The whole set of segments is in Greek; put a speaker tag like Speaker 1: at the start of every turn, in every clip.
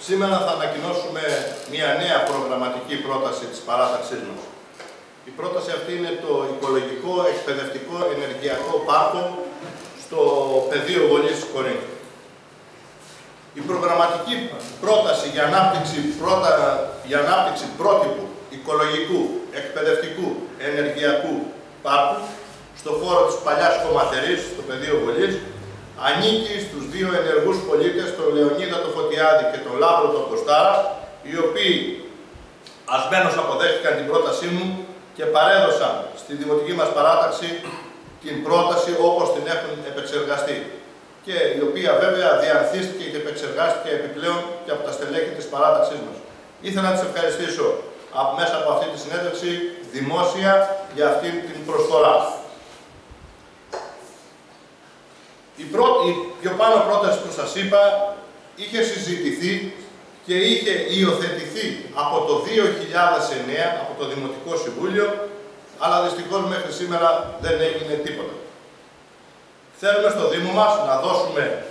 Speaker 1: Σήμερα θα ανακοινώσουμε μια νέα προγραμματική πρόταση της παράταξής μας. Η πρόταση αυτή είναι το οικολογικό, εκπαιδευτικό, ενεργειακό πάρκο στο πεδίο Βολής Κορίνθου. Η προγραμματική πρόταση για ανάπτυξη πρότυπου οικολογικού, εκπαιδευτικού, ενεργειακού πάρκου στο χώρο της παλιάς Κομματερής, στο πεδίο Βολής, ανήκει στους δύο ενεργούς πολίτες, τον Λεωνίδα τον Φωτιάδη και τον Λάμπρο τον Κωστάρα, οι οποίοι ασμένως αποδέχτηκαν την πρότασή μου και παρέδωσαν στη δημοτική μας παράταξη την πρόταση όπως την έχουν επεξεργαστεί. Και η οποία βέβαια διαρθίστηκε και επεξεργάστηκε επιπλέον και από τα στελέχη της παράταξής μας. Ήθελα να τις ευχαριστήσω μέσα από αυτή τη συνέντευξη δημόσια για αυτή την προσφορά. Η πιο πάνω πρόταση που σας είπα είχε συζητηθεί και είχε υιοθετηθεί από το 2009 από το Δημοτικό Συμβούλιο, αλλά δυστυχώς μέχρι σήμερα δεν έγινε τίποτα. Θέλουμε στο Δήμο μας να δώσουμε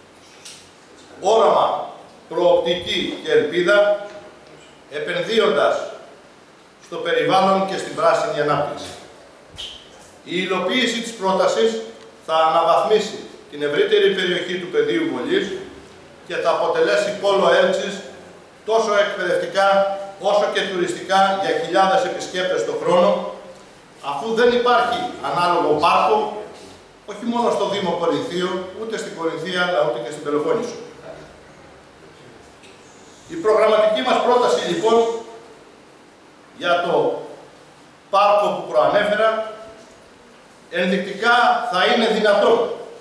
Speaker 1: όραμα, προοπτική και ελπίδα, επενδύοντας στο περιβάλλον και στην πράσινη ανάπτυξη. Η υλοποίηση της πρότασης θα αναβαθμίσει την ευρύτερη περιοχή του πεδίου Βολής και θα αποτελέσει πόλο έλξης τόσο εκπαιδευτικά όσο και τουριστικά για χιλιάδες επισκέπτες το χρόνο, αφού δεν υπάρχει ανάλογο πάρκο όχι μόνο στο Δήμο Κορινθίου, ούτε στην Κορινθία, αλλά ούτε και στην Πελοπόννησο. Η προγραμματική μας πρόταση λοιπόν για το πάρκο που προανέφερα ενδεικτικά θα είναι δυνατόν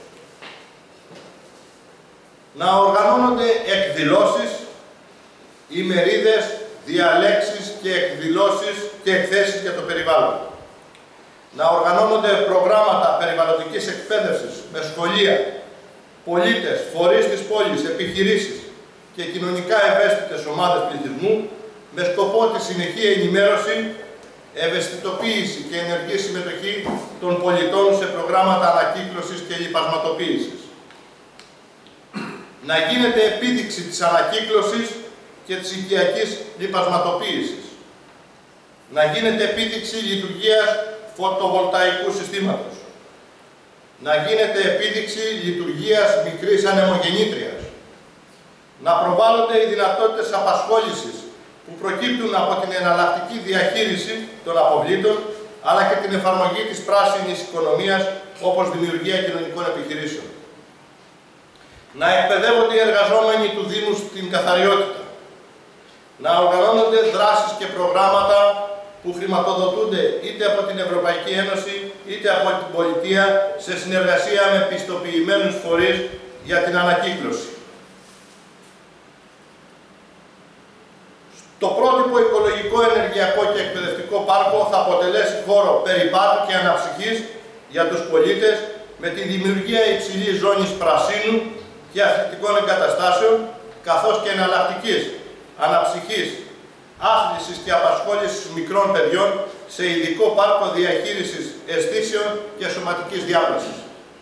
Speaker 1: να οργανώνονται εκδηλώσεις, ημερίδες, διαλέξεις και εκδηλώσεις και εκθέσεις για το περιβάλλον. Να οργανώνονται προγράμματα περιβαλλοντικής εκπαίδευσης με σχολεία, πολίτες, φορείς της πόλης, επιχειρήσεις και κοινωνικά ευαίσθητες ομάδες πληθυσμού με σκοπό τη συνεχή ενημέρωση, ευαισθητοποίηση και ενεργή συμμετοχή των πολιτών σε προγράμματα ανακύκλωσης και λιπασματοποίησης. Να γίνεται επίδειξη της ανακύκλωσης και της οικιακής λιπασματοποίησης. Να γίνεται επίδειξη λειτουργίας φωτοβολταϊκού συστήματος. Να γίνεται επίδειξη λειτουργίας μικρής ανεμογεννήτριας. Να προβάλλονται οι δυνατότητες απασχόλησης που προκύπτουν από την εναλλακτική διαχείριση των αποβλήτων, αλλά και την εφαρμογή της πράσινης οικονομίας, όπως δημιουργία κοινωνικών επιχειρήσεων. Να εκπαιδεύονται οι εργαζόμενοι του Δήμου στην καθαριότητα. Να οργανώνονται δράσεις και προγράμματα που χρηματοδοτούνται είτε από την Ευρωπαϊκή Ένωση, είτε από την πολιτεία, σε συνεργασία με πιστοποιημένους φορείς για την ανακύκλωση. Το πρότυπο οικολογικό, ενεργειακό και εκπαιδευτικό πάρκο θα αποτελέσει χώρο περιπάτου και αναψυχής για τους πολίτες με τη δημιουργία υψηλής ζώνης πρασίνου και αθλητικών εγκαταστάσεων, καθώς και εναλλακτικής αναψυχής, άθλησης και απασχόλησης μικρών παιδιών σε ειδικό πάρκο διαχείρισης αισθήσεων και σωματικής διάπλασης.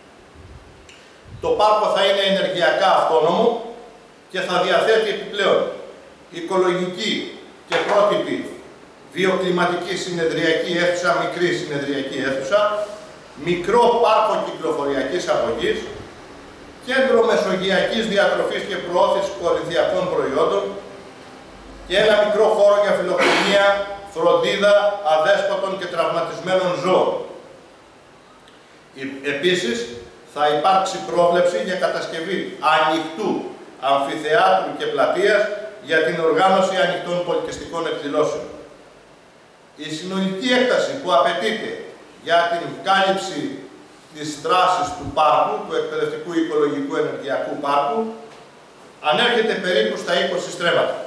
Speaker 1: Το πάρκο θα είναι ενεργειακά αυτόνομο και θα διαθέτει επιπλέον οικολογική και πρότυπη βιοκλιματική συνεδριακή αίθουσα, μικρή συνεδριακή αίθουσα, μικρό πάρκο κυκλοφοριακής αγωγής, κέντρο μεσογειακής διατροφής και προώθησης κορινθιακών προϊόντων και ένα μικρό χώρο για φιλοξενία, φροντίδα αδέσποτων και τραυματισμένων ζώων. Επίσης, θα υπάρξει πρόβλεψη για κατασκευή ανοιχτού αμφιθεάτρου και πλατείας για την οργάνωση ανοιχτών πολιτιστικών εκδηλώσεων. Η συνολική έκταση που απαιτείται για την κάλυψη της δράσης του πάρκου, του εκπαιδευτικού οικολογικού ενεργειακού πάρκου, ανέρχεται περίπου στα 20 στρέμματα.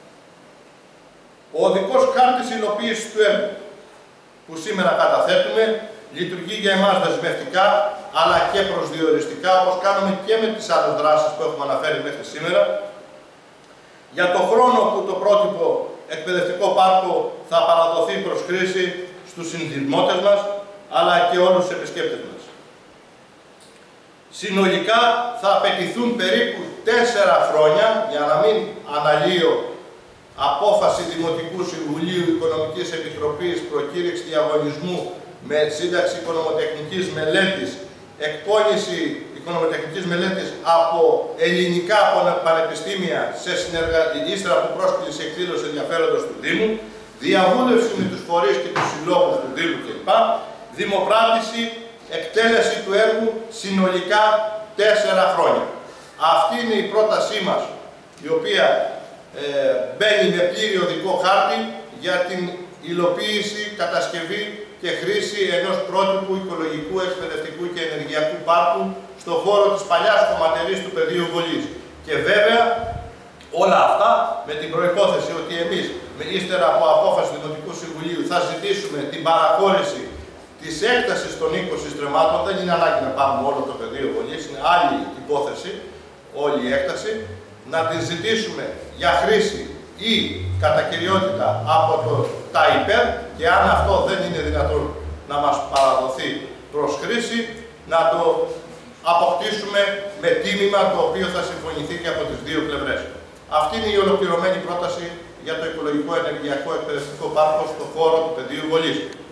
Speaker 1: Ο οδικός χάρτης υλοποίησης του έργου, που σήμερα καταθέτουμε, λειτουργεί για εμάς δεσμευτικά, αλλά και προσδιοριστικά, όπως κάνουμε και με τις άλλες δράσεις που έχουμε αναφέρει μέχρι σήμερα, για το χρόνο που το πρότυπο εκπαιδευτικό πάρκο θα παραδοθεί προς χρήση στους συνδημότες μας, αλλά και όλους τους επισκέπτες μας. Συνολικά θα απαιτηθούν περίπου 4 χρόνια για να μην αναλύω, απόφαση Δημοτικού Συμβουλίου Οικονομικής Επιτροπής, προκήρυξη διαγωνισμού με σύνταξη οικονομοτεχνικής μελέτης, εκπόνηση οικονομοτεχνικής μελέτης από ελληνικά πανεπιστήμια ύστερα από πρόσκληση εκδήλωση ενδιαφέροντος του Δήμου, διαβούλευση με τους φορείς και τους συλλόγους του Δήμου κλπ. Δημοπράτηση, εκτέλεση του έργου συνολικά 4 χρόνια. Αυτή είναι η πρότασή μας, η οποία μπαίνει με πλήρη οδικό χάρτη για την υλοποίηση, κατασκευή και χρήση ενός πρότυπου οικολογικού, εκπαιδευτικού και ενεργειακού πάρκου στον χώρο της παλιάς κομματερής του πεδίου βολής. Και βέβαια όλα αυτά με την προϋπόθεση ότι εμείς, ύστερα από απόφαση του Δημοτικού Συμβουλίου, θα ζητήσουμε την παραχώρηση της έκτασης των 20 στρεμμάτων. Δεν είναι ανάγκη να πάρουμε όλο το πεδίο βολής, είναι άλλη υπόθεση, όλη η έκταση. Να την ζητήσουμε για χρήση ή κατά κυριότητα από τα ΙΠΕΡ, και αν αυτό δεν είναι δυνατόν να μας παραδοθεί προς χρήση, να το αποκτήσουμε με τίμημα το οποίο θα συμφωνηθεί και από τις δύο πλευρές. Αυτή είναι η ολοκληρωμένη πρόταση για το οικολογικό ενεργειακό εκπαιδευτικό πάρκο στον χώρο του πεδίου βολής.